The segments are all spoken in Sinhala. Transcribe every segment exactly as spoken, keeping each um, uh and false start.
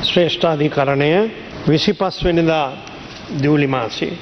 ශ්‍රේෂ්ඨාධිකරණය විසිපස් වෙනිදා දියුලි මාසයේ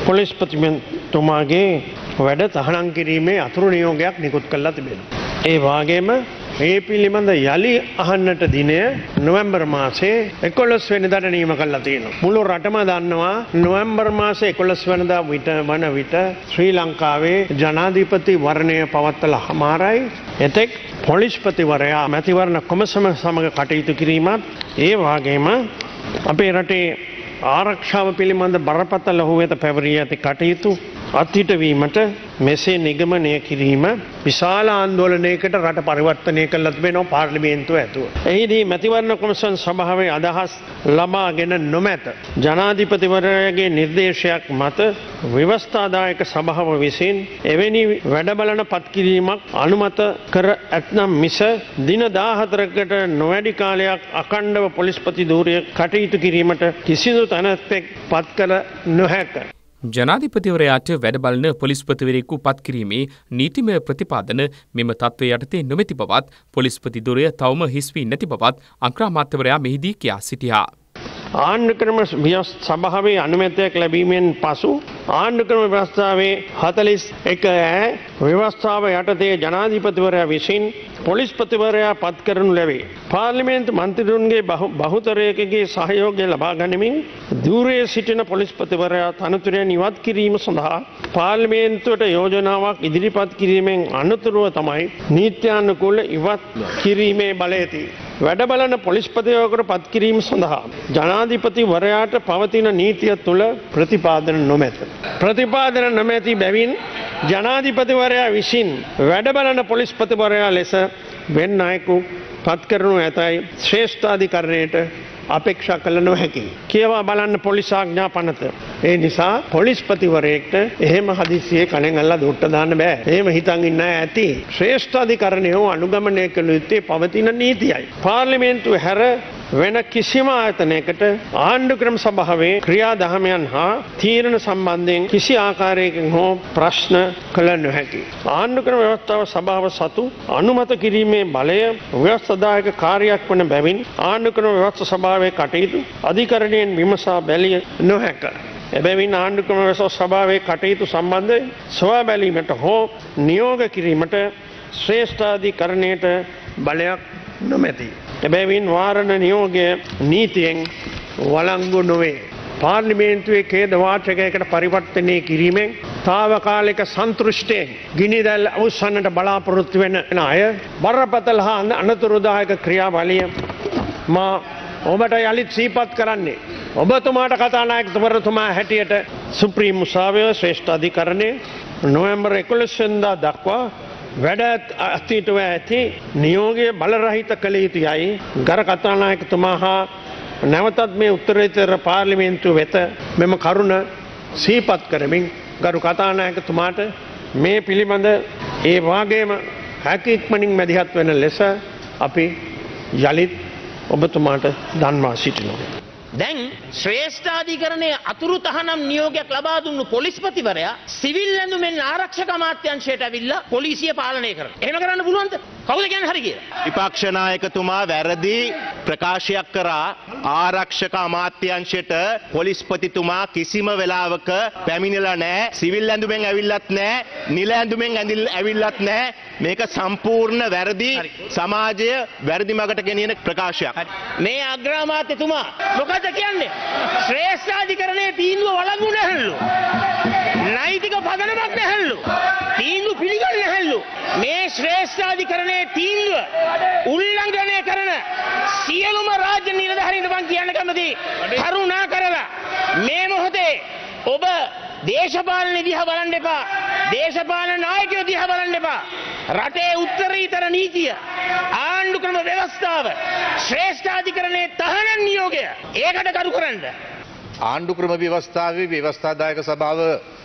පොලිස්පතිතුමාගේ වැඩ තහනම් කිරීමේ අතුරු නියෝගයක් නිකුත් කළා තිබෙනවා. ඒ වගේම මේ පිළිබඳ යලි අහන්නට දිනය නොවැම්බර් මාසයේ එකොළොස් වෙනිදාට නියම කළා තියෙනවා. මුළු රටම දන්නවා නොවැම්බර් මාසයේ එකොළොස් වෙනිදා විට වන විට ශ්‍රී ලංකාවේ ජනාධිපති වර්ණය පවත්වලා හමාරයි. එතෙක් පොලිස්පතිවරයා මැතිවරණ කොමසම සමග කටයුතු කිරීමත් ඒ වගේම අපේ රටේ ආරක්ෂාව පිළිබඳ බරපතල හෝ වෙත පැවරී ඇති කටයුතු අත්හිටවීමට මෙසේ නිගමනය කිරීම විශාල ආందోලනයකට රට පරිවර්තනය කළ තිබෙනවා පාර්ලිමේන්තුව ඇතුව. එහිදී මැතිවරණ කොමිසම් සභාවේ අදහස් ලබාගෙන නොමැත. ජනාධිපතිවරයාගේ නිර්දේශයක් මත ව්‍යවස්ථාදායක සභාව විසින් එවැනි වැඩබලන පත්කිරීමක් අනුමත කර ඇතනම් මිස දින දාහතරකට නොවැඩි කාලයක් අඛණ්ඩව පොලිස්පති ධූරය කටයුතු කිරීමට කිසිදු තැනැත්තෙක් පත් කළ නොහැක. ජනාධිපතිවරයාට වැඩබලන පොලිස්පතිවරයෙකු පත් කිරීමේ නීතිමය ප්‍රතිපාදන මෙම තත්ත්වය යටතේ නොමැති බවත් පොලිස්පති ධුරය තවම හිස් වී නැති බවත් අග්‍රාමාත්‍යවරයා මෙහිදී කියා සිටියා. ආණ්ඩුක්‍රම සභාවේ අනුමැතියක් ලැබීමෙන් පසු ආණ්ඩුක්‍රම ව්‍යවස්ථාවේ හතළිස් එක ඈ ව්‍යවස්ථාව යටතේ ජනාධිපතිවරයා විසින් පොලිස්පතිවරයා පත් කරනු ලැබේ. පාර්ලිමේන්තු මන්ත්‍රීවරුන්ගේ බහුතරයකගේ සහයෝගය ලබා ගනිමින් ධූරයේ සිටින පොලිස්පතිවරයා තනතුරෙන් ඉවත් කිරීම සඳහා පාර්ලිමේන්තුවට යෝජනාවක් ඉදිරිපත් කිරීමෙන් අනතුරුව තමයි නීත්‍යානුකූල ඉවත් කිරීමේ බලය තියෙන්නේ. වැඩබලන පොලිස්පතිවරයෙකුට පත් කිරීම සඳහා ජනාධිපතිවරයාට පවතින නීතිය තුළ ප්‍රතිපාදන නොමැත. ප්‍රතිපාදන නොමැති බැවින් ජනාධිපතිවරයා විසින් වැඩබලන පොලිස්පතිවරයා ලෙස වෙන් අයෙකු පත් කරනු ඇතැයි ශ්‍රේෂ්ඨාධිකරණයට අපේක්ෂා කළ නොහැකි. කියවා බලන්න පොලිස් ආඥා පනත. ඒ නිසා පොලිස්පතිවරයෙක්ට එහෙම හදිසියේ කණෙන් අල්ලා දුට්ට දාන්න බෑ. එහෙම හිතන් ඉන්න අය ඇති. ශ්‍රේෂ්ඨාධිකරණය අනුගමනය කළ යුත්තේ පවතින නීතියයි. පාර්ලිමේන්තුව හැර වෙන කිසිම ආයතනයකට ආණ්ඩුක්‍රම සභාවේ ක්‍රියාදාමයන් හා තීරණ සම්බන්ධයෙන් කිසි ආකාරයකින් හෝ ප්‍රශ්න කළ නොහැකි. ආණ්ඩුක්‍රම ව්‍යවස්ථාව සභාව සතු අනුමත කිරීමේ බලය ව්‍යවස්ථාදායක කාර්යයක් වන බැවින් ආණ්ඩුක්‍රම ව්‍යවස්ථා සභාවේ කටයුතු අධිකරණයෙන් විමසා බැලිය නොහැක. එබැවින් ආණ්ඩුක්‍රම ව්‍යවස්ථා සභාවේ කටයුතු සම්බන්ධයෙන් සොයා බැලීමට හෝ නියෝග කිරීමට ශ්‍රේෂ්ඨාධිකරණයට බලයක් නොමැති. එබැවින් වාරණ නියෝගය නීතියෙන් වළංගු නොවේ. පාර්ලිමේන්තුවේ ඛේද වාචකයකට පරිවර්තනය කිරීමෙන් තාවකාලික සන්තෘෂ්ටියෙන් ගිනිදැල් අවසන්නට බලාපොරොත්තු වෙන අය බරපතල හා අනතුරුදායක ක්‍රියාවලිය මා ඔබට යළිත් සිහිපත් කරන්නේ. ඔබතුමාට කතානායකතුමා හැටියට සුප්‍රීම උසාවිය ශ්‍රේෂ්ඨ අධිකරණය නොවැම්බර් එකොළොස් වෙනිදා දක්වා වැඩ අස්තිත්ව ඇති නියෝගය බලරහිත කළ යුතුයයි ගර කතානායකතුමා හා නැවතත් මේ උත්තරීතර පාර්ලිමේන්තුව වෙත මෙම කරුණ සිහිපත් කරමින් ගරු කතානායකතුමාට මේ පිළිබඳ ඒ වාගේම හැකි ඉක්මනින් මැදිහත් වෙන ලෙස අපි යලිත් ඔබතුමාට දන්වා සිටිනවා. දැන් ශ්‍රේෂ්ඨාධිකරණයේ අතුරු තහනම් නියෝගයක් ලබා දුන්නු පොලිස්පතිවරයා සිවිල් ඇඳුමෙන් ආරක්ෂක අමාත්‍යාංශයට ඇවිල්ලා පොලිසිය පාලනය කරනවා. එහෙම කරන්න පුළුවන්ද? කවුද කියන්නේ හරි කියලා? විපක්ෂ නායකතුමා වැරදි ප්‍රකාශයක් කරා ආරක්ෂක අමාත්‍යාංශයට පොලිස්පතිතුමා කිසිම වෙලාවක පැමිණිලා නැහැ. සිවිල් ඇඳුමෙන් ඇවිල්ලත් නැහැ. නිල ඇඳුමෙන් ඇවිල්ලත් නැහැ. මේක සම්පූර්ණ වැරදි සමාජය වැරදි මගට ගෙනියන ප්‍රකාශයක්. මේ අග්‍රාමාත්‍යතුමා මොකද කියන්නේ? ශ්‍රේෂ්ඨාධිකරණයේ තීන්දුව වළංගු නැහැලු. නෛතික පදනමක් නැහැලු. තීන්දුව පිළිගන්නේ නැහැලු. මේ ශ්‍රේෂ්ඨාධිකරණයේ තීන්දුව උල්ලංඝනය කරන සියලුම රාජ්‍ය නිලධාරීන්ට මම කියන්න කැමතියි. කරුණා කරලා මේ මොහොතේ ඔබ දේශපාලන දිහා බලන්න එපා. දේශපාලන නායකයෝ දිහා බලන්න එපා. රටේ උත්තරීතර නීතිය ආණ්ඩුක්‍රම ව්‍යවස්ථාව ශ්‍රේෂ්ඨාධිකරණයේ තහනම් නියෝගය ඒකට කරු කරන්න. ආණ්ඩුක්‍රම ව්‍යවස්ථාවේ ව්‍යවස්ථාදායක සභාව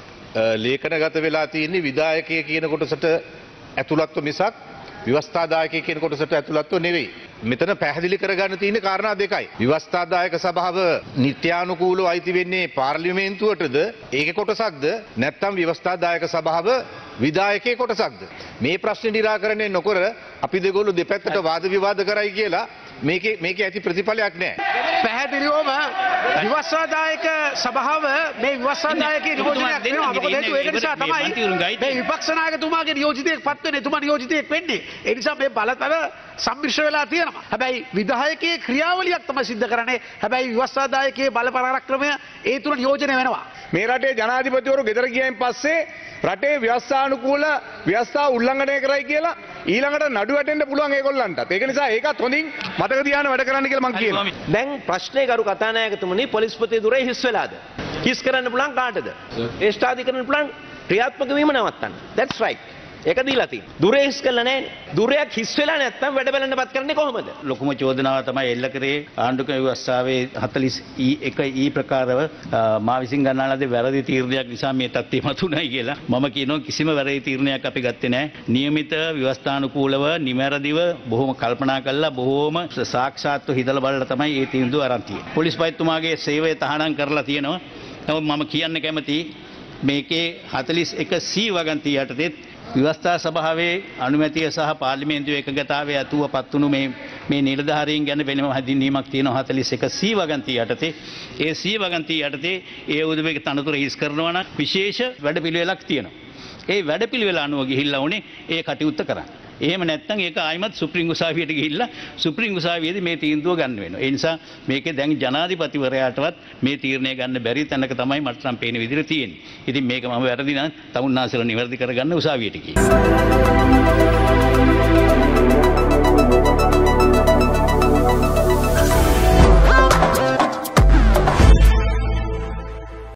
ලේඛනගත වෙලා තියෙන්නේ විධායකය කියන කොටසට ඇතුළත්ව මිසක් ව්‍යවස්ථාදායකය කියන කොටසට ඇතුළත්ව නෙවෙයි. මෙතන පැහැදිලි කරගන්න තියෙන කාරණා දෙකයි. ව්‍යවස්ථාදායක සභාව නිත්‍යානුකූලව අයිති වෙන්නේ පාර්ලිමේන්තුවටද ඒකේ කොටසක්ද නැත්නම් ව්‍යවස්ථාදායක සභාව විධායකයේ කොටසක්ද? මේ ප්‍රශ්නේ निराකරණය නොකර අපි දෙගොල්ලෝ දෙපැත්තට වාද විවාද කරයි කියලා මේකේ මේකේ ඇති ප්‍රතිඵලයක් නැහැ. පැහැදිලිවම විවස්සාදායක සභාව මේ විවස්සාදායක නියෝජනයක් වෙනවා. මොකද හේතුව ඒක නිසා තමයි මේ විපක්ෂ නායකතුමාගේ නියෝජිතයෙක් පත් වෙන්නේ. එතුමා නියෝජිතයෙක් වෙන්නේ. ඒ නිසා මේ බලතල සම්මිශ්‍ර වෙලා තියෙනවා. හැබැයි විධායකයේ ක්‍රියාවලියක් තමයි සිද්ධ කරන්නේ. හැබැයි විවස්සාදායකයේ බල පරාක්‍රමය ඒ තුල නියෝජනය වෙනවා. මේ රටේ ජනාධිපතිවරු ගෙදර ගියයින් පස්සේ රටේ ව්‍යවස්ථානුකූල ව්‍යවස්ථාව උල්ලංඝනය කරයි කියලා ඊළඟට නඩු වැටෙන්න පුළුවන් ඒගොල්ලන්ටත්. ඒක නිසා ඒකත් හොඳින් මතක තියාගෙන වැඩ කරන්න කියලා මම කියනවා. දැන් ප්‍රශ්නේ ගරු කතානායකතුමනි පොලිස්පති දුරේ හිස් වෙලාද? හිස් කරන්න පුළුවන් කාටද? ඒෂ්ඨාධිකරණ පුළුවන් ක්‍රියාත්මක වීම නවත්තන්න. That's right. ඒක දීලා තියෙනවා. දුරේ හිස් කළා නැහැනේ. දුරයක් හිස් වෙලා නැත්තම් වැඩ බලන්නපත් කරන්නේ කොහොමද? ලොකුම චෝදනාව තමයි එල්ල කරේ ආණ්ඩුක්‍රම ව්‍යවස්ථාවේ හතළිස් ඊ එක ඊ ප්‍රකාරව මා විසින් ගන්නා ලද වැරදි තීරණයක් නිසා මේ තත්ත්වය මතුණයි කියලා. මම කියනවා කිසිම වැරදි තීරණයක් අපි ගත්තේ නැහැ. නියමිත ව්‍යවස්ථානුකූලව නිවැරදිව බොහොම කල්පනා කරලා බොහොම සාක්ෂාත්ව හිතලා බලලා තමයි මේ තීන්දුව අරන් තියෙන්නේ. පොලිස් පයිතුමාගේ සේවය තහනම් කරලා තියෙනවා. නමුත් මම කියන්න කැමතියි මේකේ හතළිස් එක සී වගන්තිය යටතේ විවස්ථා සභාවේ අනුමැතිය සහ පාර්ලිමේන්තුවේ එකගතාවය ඇතුව පත්වුණු මේ මේ නිලධාරීන් ගැන වෙනම හැඳින්වීමක් තියෙනවා හතළිස් එක සී වගන්තිය යටතේ. ඒ සී වගන්තිය යටතේ ඒ උදවියගේ තනතුර හිස් කරනවා නම් විශේෂ වැඩපිළිවෙලක් තියෙනවා. ඒ වැඩපිළිවෙල අනුව ගිහිල්ලා උනේ ඒ කටයුත්ත කරන්න. එහෙම නැත්නම් ඒක ආයිමත් සුප්‍රීම උසාවියට ගිහිල්ලා සුප්‍රීම උසාවියේදී මේ තීන්දුව ගන්න වෙනවා. ඒ නිසා මේකේ දැන් ජනාධිපතිවරයාටවත් මේ තීරණය ගන්න බැරි තැනක තමයි මට නම් පේන විදිහට තියෙන්නේ. ඉතින් මේක මම වැරදි නම් තමුන්නාසල නිවැරදි කරගන්න උසාවියට ගියේ.